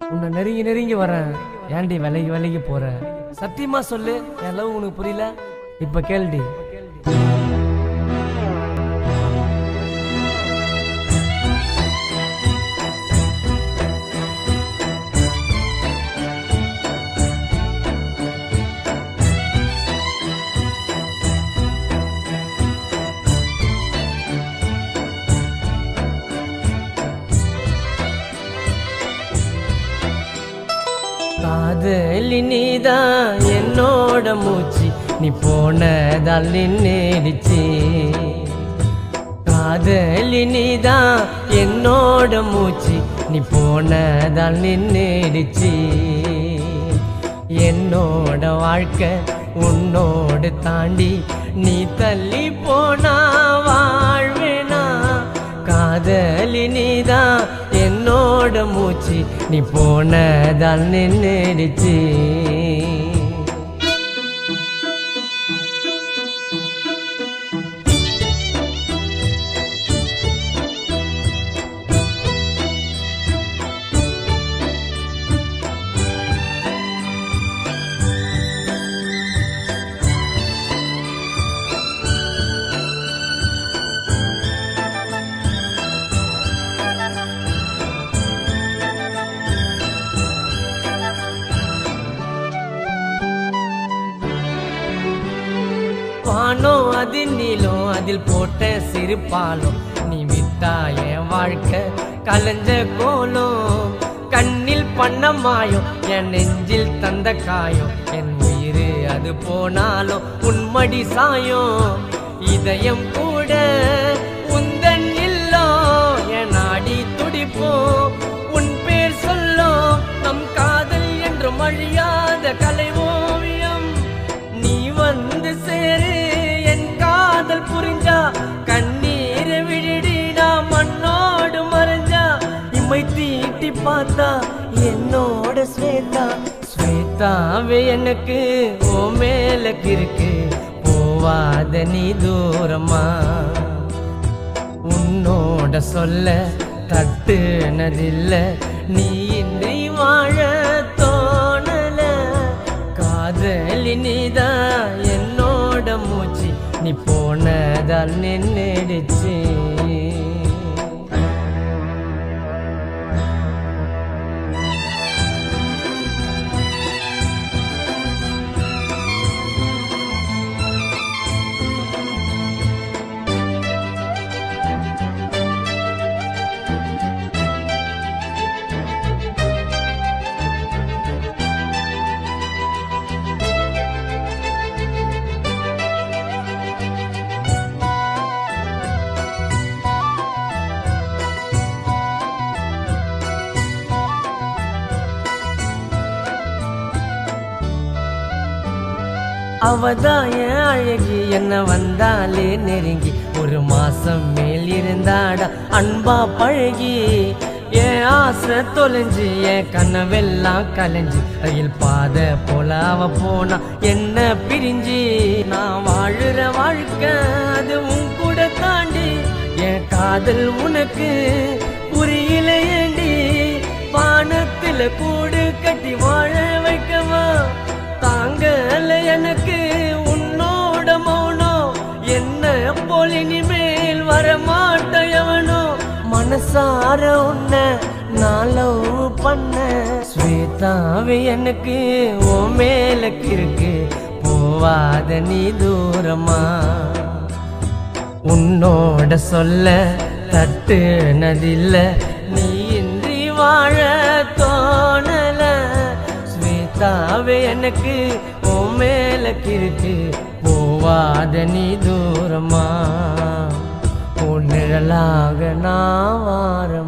உன்னை நெருங்கி நெருங்கி வரேன், ஏன்டி விலகி விலகி போற? சத்தியமா சொல்லு, என் லவ் உனக்கு புரியல? இப்ப கேள்டி. காதலி நீதான் என்னோட மூச்சு, நீ போனதால் நின்னுடுச்சு. காதலி நீதான் என்னோட மூச்சு, நீ போனதால் நின்னுடுச்சு. என்னோட வாழ்க்கை உன்னோடு தாண்டி நீ தள்ளி போனா வாழ்வேனா? காதலி நீதான் என்னோட மூச்சு, நீ போனதால் நின்னுடுச்சு. வானோ அதில் நீளம், அதில் போட்ட சிறு பாலம், நீ விட்டா என் வாழ்க்கை கலஞ்ச கோலம். கண்ணில் பண்ண மாயம், என் நெஞ்சில் தந்த காயம், என் உயிர் அது போனாலும் உன்மடி சாயம். இதயம் கூட உந்தன் இல்லோ, என் நாடி துடிப்போம் உன் பேர் சொல்லும். நம் காதல் என்றும் அழியாத கலை ஓவியம். நீ வந்து சேரு, என் காதல் புரிஞ்சா கண்ணீர் விழிடி, நான் மண்ணோடு மறைஞ்சா இம்மை தீட்டி பார்த்தா என்னோட ஸ்வேதா. ஸ்வேதாவே எனக்கு ஓ மேல கிறுக்கு, போவாத நீ தூரமா. உன்னோட சொல்ல தட்டுனதில்ல, நீ இன்றி வாழ தோணல. காதலி நீதான் என்னோட மூச்சு, நீ போனதால் நின்னுடுச்சு. அவதான் என் அழகி, என்ன வந்தாலே நெருங்கி, ஒரு மாசம் மேல் இருந்தாடா அன்பா பழகி. என் ஆசை தொலைஞ்சு, என் கனவெல்லாம் கலைஞ்சு, ரயில் பாத போல அவ போனா என்ன பிரிஞ்சு. நான் வாழுற வாழ்க்கை அது உன் கூட தாண்டி, என் காதல் உனக்கு புரியல ஏண்டி? வானத்துல கூடு கட்டி வாழ வைக்கவா? தாங்கல எனக்கு உன்னோட மௌனம், என்ன போல் இனிமேல் வரமாட்ட எவனோ. மனசார உன்னை நான் லவ் பண்ண. ஸ்வேதாவே எனக்கு ஓ மேல கிறுக்கு, போவாத நீ தூரமா. உன்னோட சொல்ல தட்டுனதில்ல, நீ இன்றி வாழ தோணல. ஸ்வேதாவே எனக்கு ஓ மேல கிறுக்கு, போவாத நீ தூரமா. உன் நிழலாக நான் வாரம்.